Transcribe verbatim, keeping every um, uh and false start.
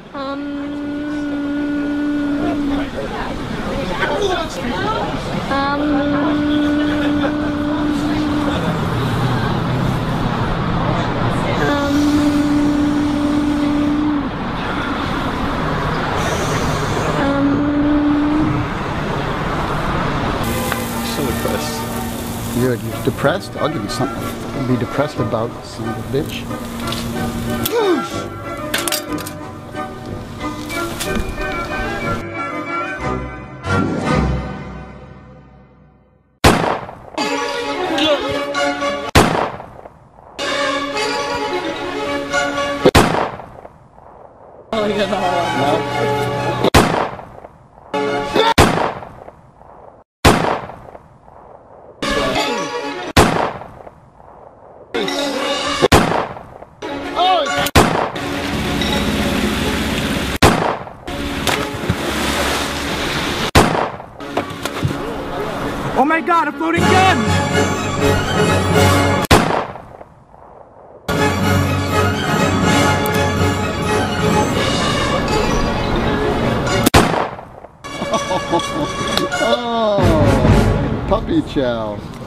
Um. Um. You're depressed? I'll give you something to be depressed about, son of a bitch. Oh, you got the whole one. No. Oh my god, a floating gun! Oh, puppy chow.